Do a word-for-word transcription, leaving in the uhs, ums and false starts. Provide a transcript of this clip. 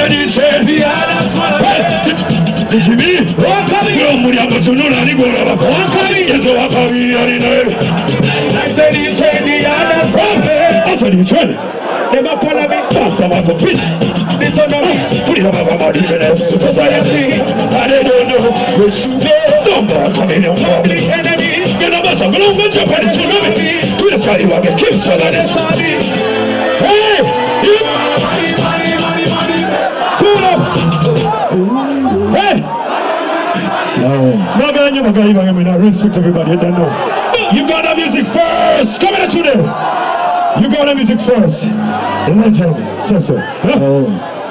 said he said the other one. Jimmy, you're Muriamo to Nunani Gora. Yes, what are we? I said he said the other one. I said he said. Never follow me. Pass some of the peace. It's on me. Put it up about even to society. I don't know. We should go. Don't come in your public enemy. Get up as a glue with Japanese tsunami. To the child you have a kill so that it's sunny. Hey! Pull up! Hey! Maganya Magaya Magana, respect everybody. I don't know. You got the music first. Come in today. You got the music first. Legend. So so. Huh? Oh.